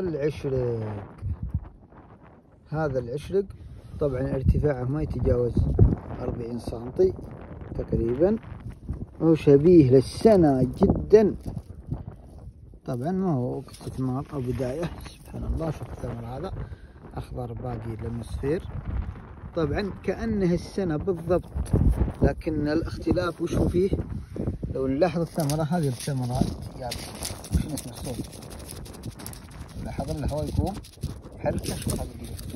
العشرق. هذا العشرق طبعا ارتفاعه ما يتجاوز 40 سنتي تقريبا، وهو شبيه للسنة جدا. طبعا ما هو وقت ثمار او بداية. سبحان الله، شوف الثمر هذا اخضر باقي للمصفير، طبعا كأنه السنة بالضبط، لكن الاختلاف وش هو فيه؟ لو نلاحظ الثمرة، هذه الثمرات يابسة، وش نسمع صوت؟ لاحظ الهواء يقوم حركة. شوف هذا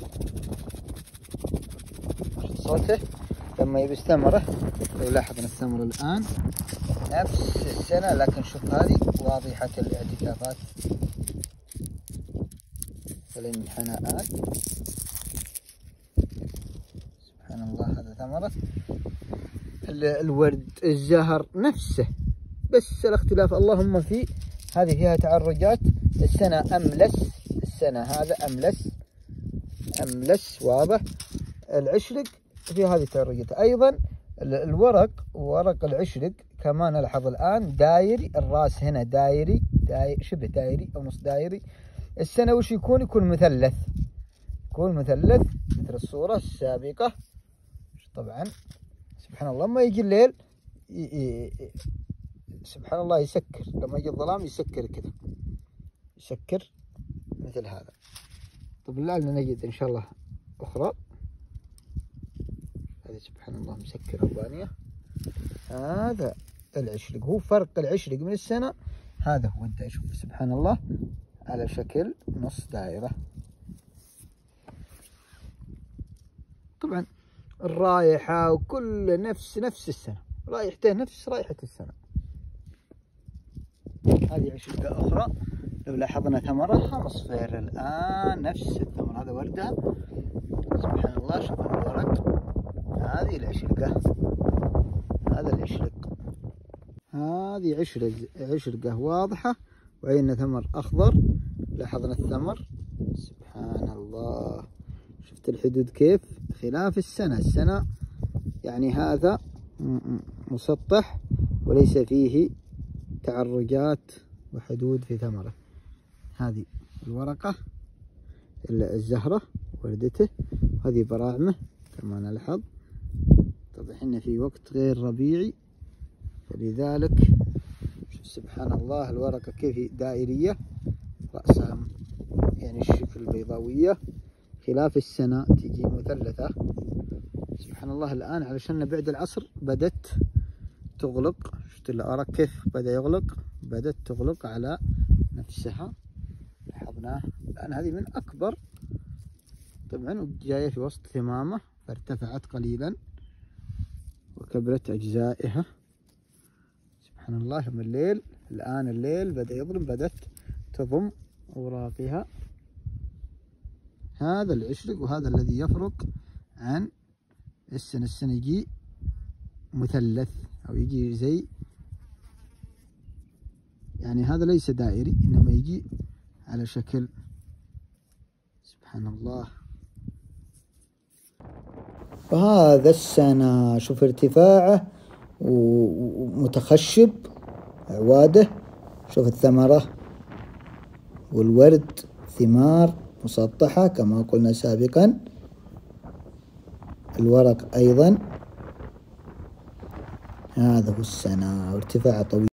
صوته لما يبي الثمرة. لو لاحظ ان الثمرة الآن نفس السنة، لكن شوف هذه واضحة الاعتكافات والانحناءات. سبحان الله، هذا ثمرة الورد الزهر نفسه، بس الاختلاف اللهم في هذه فيها تعرجات. السنة أملس، السنة هذا أملس واضح. العشرق في هذه التعرجات أيضا. الورق، ورق العشرق كما نلحظ الآن دايري، الراس هنا دايري، شبه دايري أو نص دايري. السنة وش يكون مثلث، يكون مثلث مثل الصورة السابقة. طبعا سبحان الله، لما يجي الليل سبحان الله يسكر، لما يجي الظلام يسكر كذا، يسكر مثل هذا. طب لعلنا نجد إن شاء الله أخرى. هذه سبحان الله مسكرة وبانية. هذا العشرق، هو فرق العشرق من السنة. هذا هو، أنت شوف سبحان الله على شكل نص دائرة. طبعا الرائحة وكل نفس السنة، رائحته نفس رائحة السنة. هذه عشرقة أخرى، لو لاحظنا ثمرها مصفير الآن، نفس الثمر. هذا وردة سبحان الله، شوف الورق. هذه العشرقة، هذا العشرق، هذه عشرقة واضحة، وعين ثمر أخضر. لاحظنا الثمر سبحان الله، شفت الحدود كيف خلاف السنة يعني هذا مسطح وليس فيه تعرجات وحدود في ثمره. هذه الورقة الزهرة وردته، هذه براعمه كما نلحظ. طبعا احنا في وقت غير ربيعي، فلذلك شوف سبحان الله الورقة كيف دائرية، رأسها يعني الشكل البيضاوية، خلاف السنة تجي مثلثة. سبحان الله، الآن علشان بعد العصر بدت تغلق. شفت الورق كيف بدأ يغلق، بدت تغلق على نفسها، لاحظناه الآن. هذه من أكبر طبعا، جاية في وسط ثمامة فارتفعت قليلا وكبرت أجزائها. سبحان الله، من الليل الآن الليل بدأ يظلم، بدأت تضم أوراقها. هذا العشرق، وهذا الذي يفرق عن السنة يجي مثلث أو يجي زي، يعني هذا ليس دائري إنما يجي على شكل سبحان الله. وهذا السنة شوف ارتفاعه ومتخشب عواده. شوف الثمرة والورد، ثمار مسطحة كما قلنا سابقا. الورق أيضا. هذا هو السنة، وارتفاع طويل.